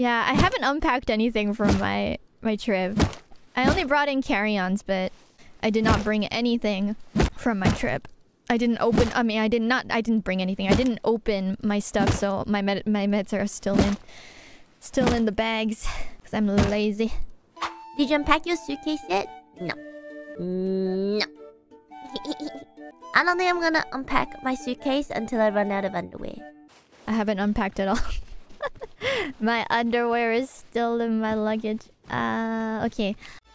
Yeah, I haven't unpacked anything from my trip. I only brought in carry-ons, but I did not bring anything from my trip. I didn't bring anything. I didn't open my stuff, so my meds are still in the bags because I'm lazy. Did you unpack your suitcase yet? No. No. I don't think I'm gonna unpack my suitcase until I run out of underwear. I haven't unpacked at all. My underwear is still in my luggage. Okay.